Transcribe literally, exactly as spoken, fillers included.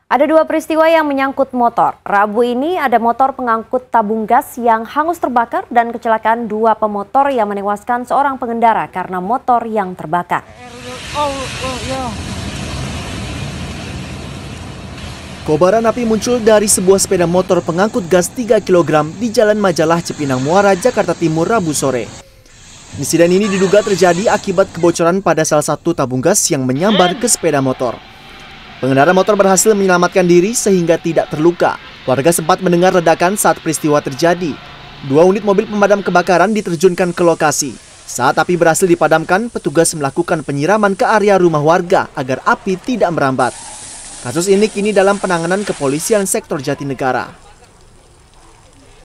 Ada dua peristiwa yang menyangkut motor. Rabu ini ada motor pengangkut tabung gas yang hangus terbakar dan kecelakaan dua pemotor yang menewaskan seorang pengendara karena motor yang terbakar. Kobaran api muncul dari sebuah sepeda motor pengangkut gas tiga kilogram di Jalan Majalah, Cipinang Muara, Jakarta Timur, Rabu sore. Insiden ini diduga terjadi akibat kebocoran pada salah satu tabung gas yang menyambar ke sepeda motor. Pengendara motor berhasil menyelamatkan diri sehingga tidak terluka. Warga sempat mendengar ledakan saat peristiwa terjadi. Dua unit mobil pemadam kebakaran diterjunkan ke lokasi. Saat api berhasil dipadamkan, petugas melakukan penyiraman ke area rumah warga agar api tidak merambat. Kasus ini kini dalam penanganan kepolisian sektor Jatinegara.